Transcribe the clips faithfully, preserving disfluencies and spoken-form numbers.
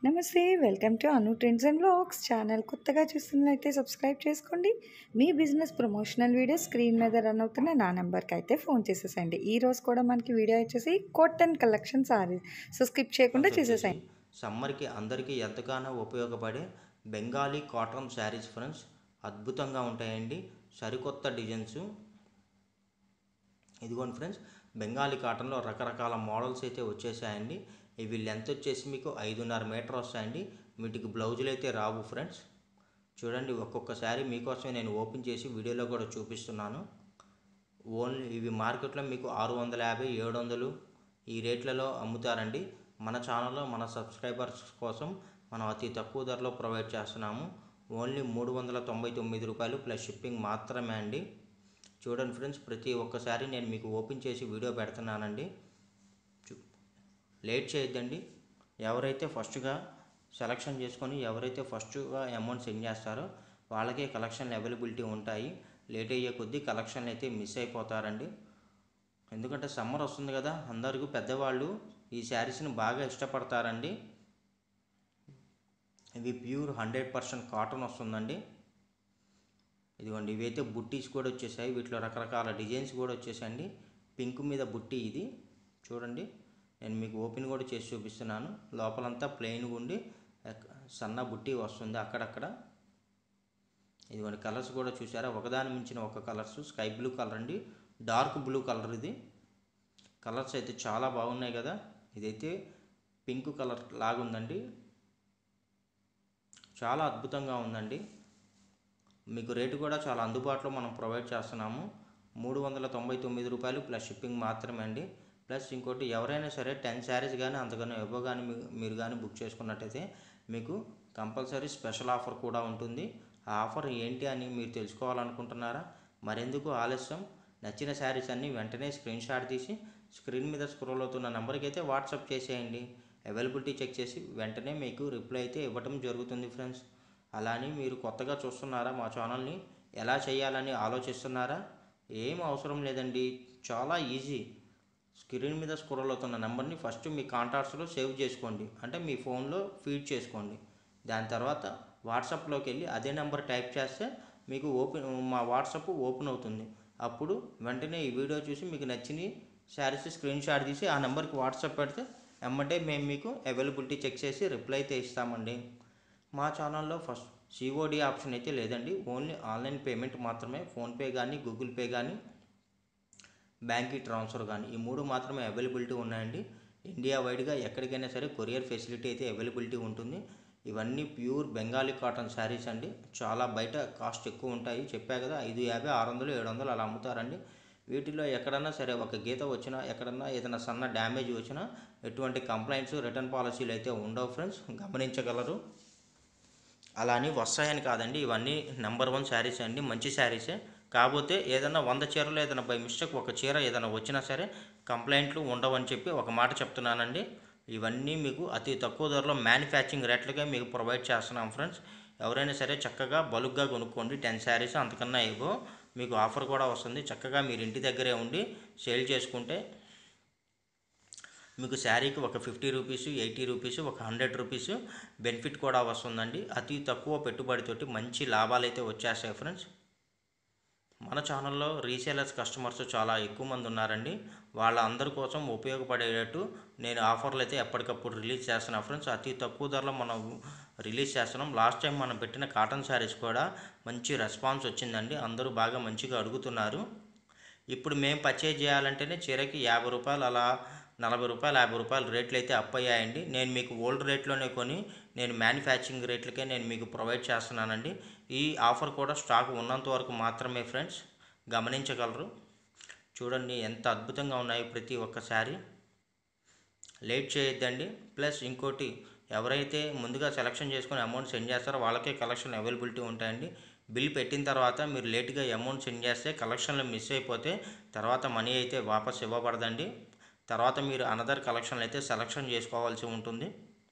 నమస్తే welcome to Anu trends and vlogs channel. కొత్తగా చూస్తున్నట్లయితే సబ్స్క్రైబ్ చేసుకోండి. మీ బిజినెస్ ప్రమోషనల్ వీడియో స్క్రీన్ మీద రన్ అవుతున్న నా నెంబర్కి అయితే ఫోన్ చేసేసండి. ఈ రోజు కూడా మనకి వీడియో వచ్చేసి cotton collection sarees, so skip చేయకుండా చేసేసండి. సమ్మర్కి అందరికీ ఎంతగానో ఉపయోగపడే బెంగాలీ కాటన్ శారీస్ ఫ్రెండ్స్ అద్భుతంగా ఉంటాయండి. సరికొత్త డిజైన్స్ ఇదిగోండి ఫ్రెండ్స్, బెంగాలీ కాటన్లో రకరకాల మోడల్స్ అయితే వచ్చేసాయండి. ఇవి లెంత్ వచ్చేసి మీకు ఐదున్నర మీటర్ వస్తాయండి. వీటికి బ్లౌజులు అయితే రావు ఫ్రెండ్స్. చూడండి, ఒక్కొక్క శారీ మీకోసమే నేను ఓపెన్ చేసి వీడియోలో కూడా చూపిస్తున్నాను. ఓన్లీ ఇవి మార్కెట్లో మీకు ఆరు వందల యాభై ఏడు వందలు ఈ రేట్లలో అమ్ముతారండి. మన ఛానల్లో మన సబ్స్క్రైబర్స్ కోసం మనం అతి తక్కువ ధరలో ప్రొవైడ్ చేస్తున్నాము. ఓన్లీ మూడు వందల తొంభై తొమ్మిది రూపాయలు ప్లస్ షిప్పింగ్ మాత్రమే అండి. చూడండి ఫ్రెండ్స్, ప్రతి ఒక్కసారి నేను మీకు ఓపెన్ చేసి వీడియో పెడుతున్నానండి. లేట్ చేయొద్దండి. ఎవరైతే ఫస్ట్గా సెలక్షన్ చేసుకొని ఎవరైతే ఫస్ట్గా అమౌంట్ సెండ్ చేస్తారో వాళ్ళకే కలెక్షన్లు అవైలబిలిటీ ఉంటాయి. లేట్ అయ్యే కొద్దీ కలెక్షన్లు అయితే మిస్ అయిపోతారండి. ఎందుకంటే సమ్మర్ వస్తుంది కదా, అందరికీ పెద్దవాళ్ళు ఈ శారీస్ని బాగా ఇష్టపడతారండి. ఇవి ప్యూర్ హండ్రెడ్ పర్సెంట్ కాటన్ వస్తుందండి. ఇదిగోండి, ఇవైతే బుట్టీస్ కూడా వచ్చేసాయి. వీటిలో రకరకాల డిజైన్స్ కూడా వచ్చేసాయండి. పింక్ మీద బుట్టి ఇది చూడండి, నేను మీకు ఓపెన్ కూడా చేసి చూపిస్తున్నాను. లోపలంతా ప్లెయిన్గా ఉండి సన్న బుట్టి వస్తుంది అక్కడక్కడ. ఇదిగోండి, కలర్స్ కూడా చూసారా, ఒకదాని మించిన ఒక కలర్స్. స్కై బ్లూ కలర్ అండి, డార్క్ బ్లూ కలర్. ఇది కలర్స్ అయితే చాలా బాగున్నాయి కదా. ఇదైతే పింక్ కలర్ లాగుందండి, చాలా అద్భుతంగా ఉందండి. మీకు రేటు కూడా చాలా అందుబాటులో మనం ప్రొవైడ్ చేస్తున్నాము. మూడు వందల తొంభై తొమ్మిది రూపాయలు ప్లస్ షిప్పింగ్ మాత్రమే అండి. ప్లస్ ఇంకోటి, ఎవరైనా సరే టెన్ శారీస్ కానీ అంతగానో ఎవో కానీ మీరు కానీ బుక్ చేసుకున్నట్టయితే మీకు కంపల్సరీ స్పెషల్ ఆఫర్ కూడా ఉంటుంది. ఆ ఆఫర్ ఏంటి అని మీరు తెలుసుకోవాలనుకుంటున్నారా? మరెందుకు ఆలస్యం, నచ్చిన శారీస్ అన్నీ వెంటనే స్క్రీన్ షాట్ తీసి స్క్రీన్ మీద స్క్రోల్ అవుతున్న నెంబర్కి అయితే వాట్సాప్ చేసేయండి. అవైలబిలిటీ చెక్ చేసి వెంటనే మీకు రిప్లై అయితే ఇవ్వటం జరుగుతుంది ఫ్రెండ్స్. అలానే మీరు కొత్తగా చూస్తున్నారా మా ఛానల్ని, ఎలా చేయాలని ఆలోచిస్తున్నారా? ఏం అవసరం లేదండి, చాలా ఈజీ. స్క్రీన్ మీద స్క్రోల్ అవుతున్న నెంబర్ని ఫస్ట్ మీ కాంటాక్ట్స్లో సేవ్ చేసుకోండి, అంటే మీ ఫోన్లో ఫీడ్ చేసుకోండి. దాని తర్వాత వాట్సాప్లోకి వెళ్ళి అదే నెంబర్ టైప్ చేస్తే మీకు ఓపెన్ మా వాట్సాప్ ఓపెన్ అవుతుంది. అప్పుడు వెంటనే ఈ వీడియో చూసి మీకు నచ్చిన శారీస్ స్క్రీన్ షాట్ తీసి ఆ నెంబర్కి వాట్సాప్ పెడితే ఎమ్మటే మేము మీకు అవైలబిలిటీ చెక్ చేసి రిప్లై అయితే ఇస్తామండి. మా ఛానల్లో ఫస్ట్ సిఓడి ఆప్షన్ అయితే లేదండి, ఓన్లీ ఆన్లైన్ పేమెంట్ మాత్రమే. ఫోన్పే కానీ, గూగుల్ పే కానీ, బ్యాంక్కి ట్రాన్స్ఫర్ కానీ, ఈ మూడు మాత్రమే అవైలబిలిటీ ఉన్నాయండి. ఇండియా వైడ్గా ఎక్కడికైనా సరే కొరియర్ ఫెసిలిటీ అయితే అవైలబిలిటీ ఉంటుంది. ఇవన్నీ ప్యూర్ బెంగాలీ కాటన్ శారీస్ అండి. చాలా బయట కాస్ట్ ఎక్కువ ఉంటాయి, చెప్పా కదా, ఐదు యాభై ఆరు వందలు ఏడు వందలు అలా అమ్ముతారండి. వీటిలో ఎక్కడన్నా సరే ఒక గీత వచ్చినా, ఎక్కడన్నా ఏదైనా సన్న డ్యామేజ్ వచ్చినా ఎటువంటి కంప్లైంట్స్, రిటర్న్ పాలసీలు అయితే ఉండవు ఫ్రెండ్స్, గమనించగలరు. అలా అని వస్తాయని కాదండి, ఇవన్నీ నెంబర్ వన్ శారీస్ అండి, మంచి శారీసే. కాకపోతే ఏదైనా వంద చీరలు ఏదైనా బై మిస్టేక్ ఒక చీర ఏదైనా వచ్చినా సరే కంప్లైంట్లు ఉండవని చెప్పి ఒక మాట చెప్తున్నానండి. ఇవన్నీ మీకు అతి తక్కువ ధరలో మ్యానుఫ్యాక్చరింగ్ రేట్లుగా మీకు ప్రొవైడ్ చేస్తున్నాం ఫ్రెండ్స్. ఎవరైనా సరే చక్కగా బల్క్గా కొనుక్కోండి. టెన్ శారీస్ అంతకన్నా ఏవో మీకు ఆఫర్ కూడా వస్తుంది. చక్కగా మీరు ఇంటి దగ్గరే ఉండి సేల్ చేసుకుంటే మీకు శారీకి ఒక ఫిఫ్టీ రూపీస్, ఎయిటీ రూపీస్, ఒక హండ్రెడ్ రూపీస్ బెనిఫిట్ కూడా వస్తుందండి. అతి తక్కువ పెట్టుబడితోటి మంచి లాభాలు అయితే వచ్చేస్తాయి ఫ్రెండ్స్. మన ఛానల్లో రీసేలర్స్ కస్టమర్స్ చాలా ఎక్కువ మంది ఉన్నారండి. వాళ్ళందరి కోసం ఉపయోగపడేటట్టు నేను ఆఫర్లు అయితే ఎప్పటికప్పుడు రిలీజ్ చేస్తున్నాను ఫ్రెండ్స్. అతి తక్కువ ధరలో మనం రిలీజ్ చేస్తున్నాం. లాస్ట్ టైం మనం పెట్టిన కాటన్ శారీస్ కూడా మంచి రెస్పాన్స్ వచ్చిందండి, అందరూ బాగా మంచిగా అడుగుతున్నారు. ఇప్పుడు మేము పర్చేజ్ చేయాలంటేనే చీరకి యాభై రూపాయలు అలా నలభై రూపాయలు యాభై రూపాయలు రేట్లు అయితే అప్ అయ్యాయండి. నేను మీకు ఓల్డ్ రేట్లోనే కొని నేను మ్యానుఫ్యాక్చరింగ్ రేట్లకే నేను మీకు ప్రొవైడ్ చేస్తున్నానండి. ఈ ఆఫర్ కూడా స్టాక్ ఉన్నంత వరకు మాత్రమే ఫ్రెండ్స్, గమనించగలరు. చూడండి ఎంత అద్భుతంగా ఉన్నాయి ప్రతి ఒక్క శారీ. లేట్ చేయొద్దండి. ప్లస్ ఇంకోటి, ఎవరైతే ముందుగా సెలెక్షన్ చేసుకుని అమౌంట్ సెండ్ చేస్తారో వాళ్ళకే కలెక్షన్ అవైలబిలిటీ ఉంటాయండి. బిల్ పెట్టిన తర్వాత మీరు లేట్గా అమౌంట్ సెండ్ చేస్తే కలెక్షన్లు మిస్ అయిపోతే తర్వాత మనీ అయితే వాపస్ ఇవ్వబడదండి. తర్వాత మీరు అనదర్ కలెక్షన్లు అయితే సెలెక్షన్ చేసుకోవాల్సి ఉంటుంది.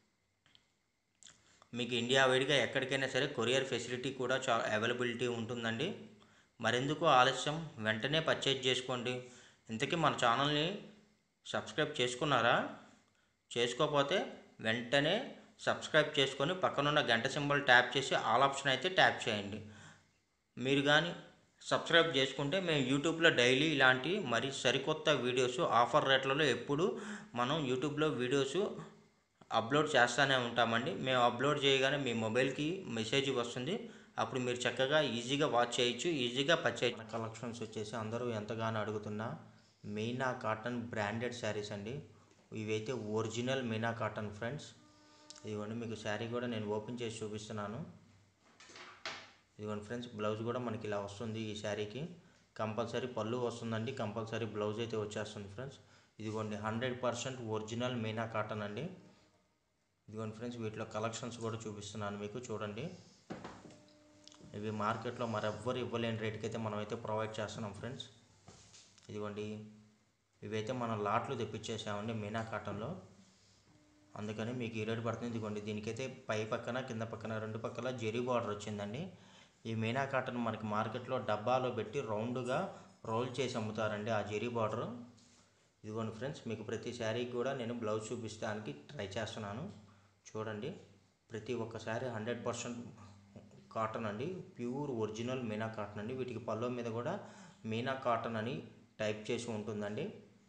మీకు ఇండియా వైడ్గా ఎక్కడికైనా సరే కొరియర్ ఫెసిలిటీ కూడా చాలా అవైలబిలిటీ ఉంటుందండి. మరెందుకు ఆలస్యం, వెంటనే పర్చేజ్ చేసుకోండి. ఇంతకీ మన ఛానల్ని సబ్స్క్రైబ్ చేసుకున్నారా? చేసుకోకపోతే వెంటనే సబ్స్క్రైబ్ చేసుకొని పక్కనున్న గంట సింబల్ ట్యాప్ చేసి ఆల్ ఆప్షన్ అయితే ట్యాప్ చేయండి. మీరు కానీ సబ్స్క్రైబ్ చేసుకుంటే మేము యూట్యూబ్లో డైలీ ఇలాంటి మరి సరికొత్త వీడియోస్ ఆఫర్ రేట్లలో ఎప్పుడు మనం యూట్యూబ్లో వీడియోస్ అప్లోడ్ చేస్తూనే ఉంటామండి. మేము అప్లోడ్ చేయగానే మీ మొబైల్కి మెసేజ్ వస్తుంది. అప్పుడు మీరు చక్కగా ఈజీగా వాచ్ చేయొచ్చు, ఈజీగా పర్చేజ్. మన కలెక్షన్స్ వచ్చేసి అందరూ ఎంతగానో అడుగుతున్న మీనా కాటన్ బ్రాండెడ్ శారీస్ అండి. ఇవైతే ఒరిజినల్ మీనా కాటన్ ఫ్రెండ్స్. ఇదిగోండి మీకు శారీ కూడా నేను ఓపెన్ చేసి చూపిస్తున్నాను. ఇదిగోండి ఫ్రెండ్స్, బ్లౌజ్ కూడా మనకి ఇలా వస్తుంది. ఈ శారీకి కంపల్సరీ పళ్ళు వస్తుందండి, కంపల్సరీ బ్లౌజ్ అయితే వచ్చేస్తుంది ఫ్రెండ్స్. ఇదిగోండి hundred percent original Meena cotton అండి. ఇదిగోండి ఫ్రెండ్స్, వీటిలో కలెక్షన్స్ కూడా చూపిస్తున్నాను మీకు, చూడండి. ఇవి మార్కెట్లో మరెవ్వరు ఇవ్వలేని రేటుకి అయితే మనమైతే ప్రొవైడ్ చేస్తున్నాం ఫ్రెండ్స్. ఇదిగోండి, ఇవైతే మనం లాట్లు తెప్పించేసామండి మీనా కాటన్లో, అందుకని మీకు ఈ రేటు పడుతుంది. ఇదిగోండి, దీనికైతే పై పక్కన కింద పక్కన రెండు పక్కల జెరీ బార్డర్ వచ్చిందండి. ఈ మీనా కాటన్ మనకి మార్కెట్లో డబ్బాలో పెట్టి రౌండ్గా రోల్ చేసి అమ్ముతారండి ఆ జెరీ బార్డర్. ఇదిగోండి ఫ్రెండ్స్, మీకు ప్రతి శారీకి కూడా నేను బ్లౌజ్ చూపించడానికి ట్రై చేస్తున్నాను. చూడండి, ప్రతి ఒక్క శారీ హండ్రెడ్ పర్సెంట్ కాటన్ అండి, ప్యూర్ ఒరిజినల్ మీనా కాటన్ అండి. వీటికి పల్లో మీద కూడా మీనా కాటన్ అని టైప్ చేసి ఉంటుందండి.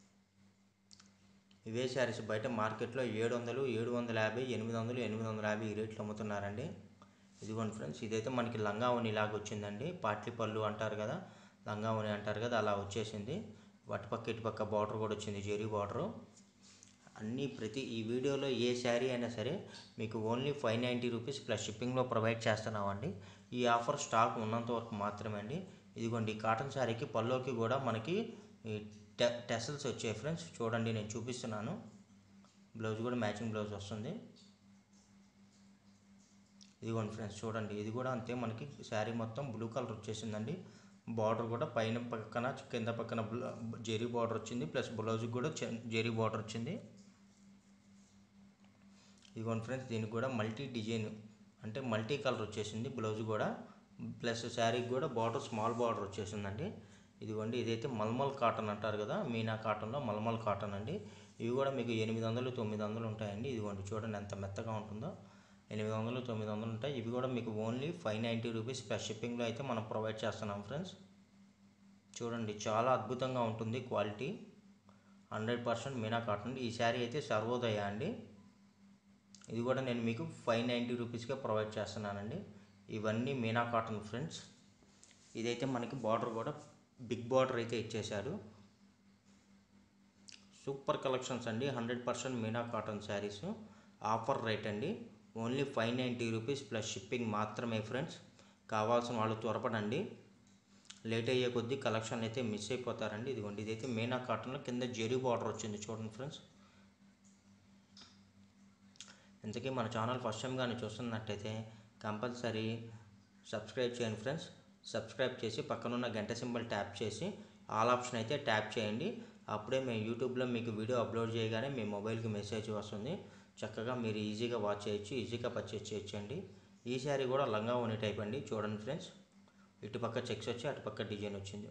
ఇవే శారీస్ బయట మార్కెట్లో ఏడు వందలు ఏడు వందల యాభై ఎనిమిది వందలు ఎనిమిది వందల యాభై ఈ రేట్లు అమ్ముతున్నారండి. ఇదిగోండి ఫ్రెండ్స్, ఇదైతే మనకి లంగావోని లాగా వచ్చిందండి. పాట్లీ పళ్ళు అంటారు కదా, లంగావోని అంటారు కదా, అలా వచ్చేసింది. అటుపక్క ఇటుపక్క బార్డర్ కూడా వచ్చింది, జెరీ బార్డరు. అన్నీ ప్రతి ఈ వీడియోలో ఏ శారీ అయినా సరే మీకు only five ninety rupees plus షిప్పింగ్లో ప్రొవైడ్ చేస్తున్నామండి. ఈ ఆఫర్ స్టాక్ ఉన్నంత వరకు మాత్రమే అండి. ఇదిగోండి, ఈ కాటన్ శారీకి పల్లోకి కూడా మనకి టె టెసల్స్ వచ్చాయి ఫ్రెండ్స్. చూడండి, నేను చూపిస్తున్నాను. బ్లౌజ్ కూడా మ్యాచింగ్ బ్లౌజ్ వస్తుంది. ఇదిగోండి ఫ్రెండ్స్, చూడండి, ఇది కూడా అంతే. మనకి శారీ మొత్తం బ్లూ కలర్ వచ్చేసిందండి. బార్డర్ కూడా పైన పక్కన కింద పక్కన జెరీ బార్డర్ వచ్చింది, ప్లస్ బ్లౌజ్కి కూడా జెరీ బార్డర్ వచ్చింది. ఇదిగోండి ఫ్రెండ్స్, దీనికి కూడా మల్టీ డిజైన్ అంటే మల్టీ కలర్ వచ్చేసింది బ్లౌజ్ కూడా, ప్లస్ శారీకి కూడా బార్డర్ స్మాల్ బార్డర్ వచ్చేసిందండి. ఇదిగోండి, ఇదైతే మల్మల్ కాటన్ అంటారు కదా, మీనా కాటన్లో మల్మల్ కాటన్ అండి. ఇవి కూడా మీకు ఎనిమిది వందలు తొమ్మిది వందలు ఉంటాయండి. ఇదిగోండి, చూడండి ఎంత మెత్తగా ఉంటుందో. ఎనిమిది వందలు తొమ్మిది వందలు ఉంటాయి. ఇవి కూడా మీకు only five ninety rupees plus షిప్పింగ్లో అయితే మనం ప్రొవైడ్ చేస్తున్నాం ఫ్రెండ్స్. చూడండి, చాలా అద్భుతంగా ఉంటుంది quality, hundred percent Meena cotton. ఈ శారీ అయితే సర్వోదయ అండి. ఇది కూడా నేను మీకు ఫైవ్ నైంటీ రూపీస్కే ప్రొవైడ్ చేస్తున్నానండి. ఇవన్నీ మీనా కాటన్ ఫ్రెండ్స్. ఇదైతే మనకి బార్డర్ కూడా బిగ్ బార్డర్ అయితే ఇచ్చేశారు. సూపర్ కలెక్షన్స్ అండి, hundred percent Meena cotton sarees. Offer rate అండి, only five ninety rupees plus shipping మాత్రమే ఫ్రెండ్స్. కావాల్సిన వాళ్ళు త్వరపడండి, లేట్ అయ్యే కొద్దీ కలెక్షన్ అయితే మిస్ అయిపోతారండి. ఇదిగోండి, ఇదైతే మీనా కాటన్లో కింద జెరీ బార్డర్ వచ్చింది, చూడండి ఫ్రెండ్స్. ఇంతకీ మన ఛానల్ ఫస్ట్ టైం కానీ చూస్తున్నట్టయితే కంపల్సరీ సబ్స్క్రైబ్ చేయండి ఫ్రెండ్స్. సబ్స్క్రైబ్ చేసి పక్కనున్న గంట సింబల్ ట్యాప్ చేసి ఆల్ ఆప్షన్ అయితే ట్యాప్ చేయండి. అప్పుడే మేము యూట్యూబ్లో మీకు వీడియో అప్లోడ్ చేయగానే మీ మొబైల్కి మెసేజ్ వస్తుంది. చక్కగా మీరు ఈజీగా వాచ్ చేయొచ్చు, ఈజీగా పర్చేజ్ చేయొచ్చండి. ఈ శారీ కూడా లంగా ఓని టైప్ అండి. చూడండి ఫ్రెండ్స్, ఇటుపక్క చెక్స్ వచ్చి అటుపక్క డిజైన్ వచ్చింది.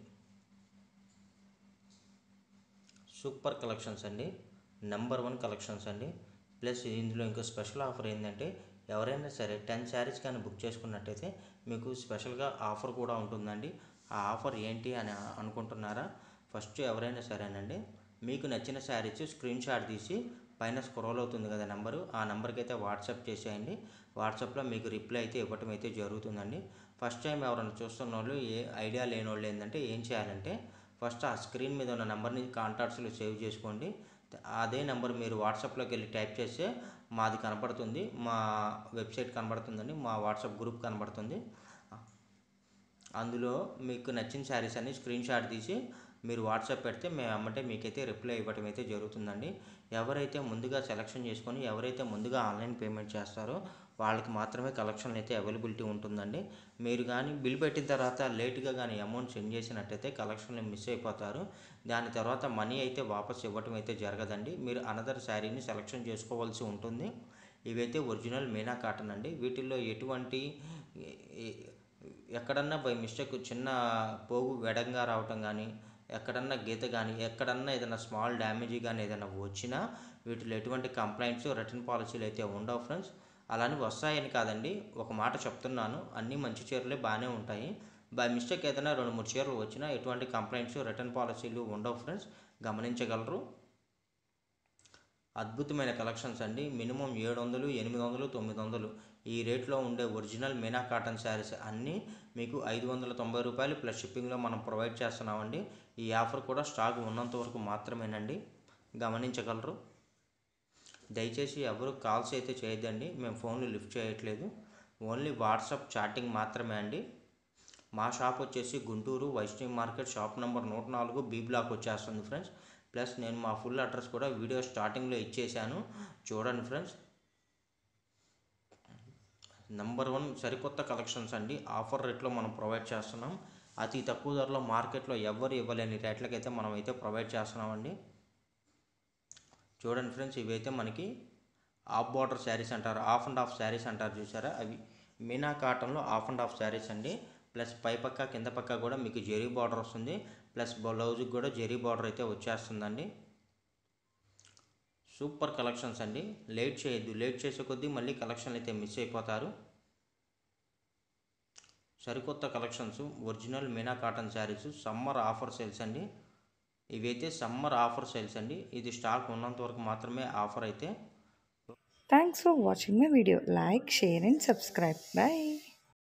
సూపర్ కలెక్షన్స్ అండి, నెంబర్ వన్ కలెక్షన్స్ అండి. ప్లస్ ఇందులో ఇంకో స్పెషల్ ఆఫర్ ఏంటంటే, ఎవరైనా సరే టెన్ శారీస్ కానీ బుక్ చేసుకున్నట్టయితే మీకు స్పెషల్గా ఆఫర్ కూడా ఉంటుందండి. ఆ ఆఫర్ ఏంటి అని అనుకుంటున్నారా? ఫస్ట్ ఎవరైనా సరేనండి, మీకు నచ్చిన శారీస్ స్క్రీన్ షాట్ తీసి పైన స్క్రోల్ అవుతుంది కదా నెంబరు, ఆ నెంబర్కి అయితే వాట్సాప్ చేసేయండి. వాట్సాప్లో మీకు రిప్లై అయితే ఇవ్వటం అయితే జరుగుతుందండి. ఫస్ట్ టైం ఎవరైనా చూస్తున్న వాళ్ళు, ఏ ఐడియా లేని వాళ్ళు ఏంటంటే ఏం చేయాలంటే, ఫస్ట్ ఆ స్క్రీన్ మీద ఉన్న నెంబర్ని కాంటాక్ట్స్లో సేవ్ చేసుకోండి. అదే నెంబర్ మీరు వాట్సాప్లోకి వెళ్ళి టైప్ చేస్తే మాది కనపడుతుంది, మా వెబ్సైట్ కనబడుతుందండి, మా వాట్సాప్ గ్రూప్ కనబడుతుంది. అందులో మీకు నచ్చిన శారీస్ అన్ని స్క్రీన్ షాట్ తీసి మీరు వాట్సాప్ పెడితే మేము అమ్మంటే మీకైతే రిప్లై ఇవ్వటం అయితే జరుగుతుందండి. ఎవరైతే ముందుగా సెలెక్షన్ చేసుకొని ఎవరైతే ముందుగా ఆన్లైన్ పేమెంట్ చేస్తారో వాళ్ళకి మాత్రమే కలెక్షన్ అయితే అవైలబిలిటీ ఉంటుందండి. మీరు కానీ బిల్ పెట్టిన తర్వాత లేట్గా కానీ అమౌంట్ సెండ్ చేసినట్టయితే కలెక్షన్లు మిస్ అయిపోతారు. దాని తర్వాత మనీ అయితే వాపస్ ఇవ్వటం అయితే జరగదండి. మీరు అనదర్ శారీని సెలెక్షన్ చేసుకోవాల్సి ఉంటుంది. ఇవైతే ఒరిజినల్ మీనా కాటన్ అండి. వీటిల్లో ఎటువంటి ఎక్కడన్నా బై మిస్టేక్ చిన్న పోగు వెడంగా రావటం కానీ, ఎక్కడన్నా గీత కానీ, ఎక్కడన్నా ఏదైనా స్మాల్ డ్యామేజ్ కానీ ఏదైనా వచ్చినా వీటిలో ఎటువంటి కంప్లైంట్స్ రిటర్న్ పాలసీలు అయితే ఉండవు ఫ్రెండ్స్. అలానే వస్తాయని కాదండి, ఒక మాట చెప్తున్నాను, అన్నీ మంచి చీరలే బాగానే ఉంటాయి. బై మిస్టేక్ ఏదైనా రెండు మూడు చీరలు వచ్చినా ఎటువంటి కంప్లైంట్స్ రిటర్న్ పాలసీలు ఉండవు ఫ్రెండ్స్, గమనించగలరు. అద్భుతమైన కలెక్షన్స్ అండి. మినిమం ఏడు వందలు ఎనిమిది వందలు తొమ్మిది వందలు ఈ రేట్లో ఉండే ఒరిజినల్ మీనా కాటన్ శారీస్ అన్నీ మీకు ఐదు వందల తొంభై రూపాయలు ప్లస్ షిప్పింగ్లో మనం ప్రొవైడ్ చేస్తున్నామండి. ఈ ఆఫర్ కూడా స్టాక్ ఉన్నంత వరకు మాత్రమేనండి, గమనించగలరు. దయచేసి ఎవరు కాల్స్ అయితే చేయొద్దండి, మేము ఫోన్లు లిఫ్ట్ చేయట్లేదు, ఓన్లీ వాట్సాప్ చాటింగ్ మాత్రమే అండి. మా షాప్ వచ్చేసి Guntur Vaishnavi market, shop number నూట నాలుగు, బి బ్లాక్ వచ్చేస్తుంది ఫ్రెండ్స్. ప్లస్ నేను మా ఫుల్ అడ్రస్ కూడా వీడియో స్టార్టింగ్లో ఇచ్చేసాను, చూడండి ఫ్రెండ్స్. నెంబర్ వన్ సరికొత్త కలెక్షన్స్ అండి, ఆఫర్ రేట్లో మనం ప్రొవైడ్ చేస్తున్నాం. అతి తక్కువ ధరలో మార్కెట్లో ఎవరు ఇవ్వలేని రేట్లకైతే మనం అయితే ప్రొవైడ్ చేస్తున్నామండి. చూడండి ఫ్రెండ్స్, ఇవైతే మనకి ఆఫ్ బార్డర్ శారీస్ అంటారు, ఆఫ్ అండ్ ఆఫ్ శారీస్ అంటారు చూసారా, అవి మీనా కాటన్లో ఆఫ్ అండ్ ఆఫ్ శారీస్ అండి. ప్లస్ పై పక్క కింద పక్క కూడా మీకు జెరీ బార్డర్ వస్తుంది, ప్లస్ బ్లౌజ్కి కూడా జెరీ బార్డర్ అయితే వచ్చేస్తుందండి. సూపర్ కలెక్షన్స్ అండి, లేట్ చేయొద్దు, లేట్ చేసే కొద్దీ మళ్ళీ కలెక్షన్లు అయితే మిస్ అయిపోతారు. సరికొత్త collections original Meena cotton sarees summer offer sales అండి. ఇవైతే సమ్మర్ ఆఫర్ సేల్స్ అండి, ఇది స్టాక్ ఉన్నంత వరకు మాత్రమే ఆఫర్ అయితే. Thanks for watching my video. Like, share and subscribe. Bye.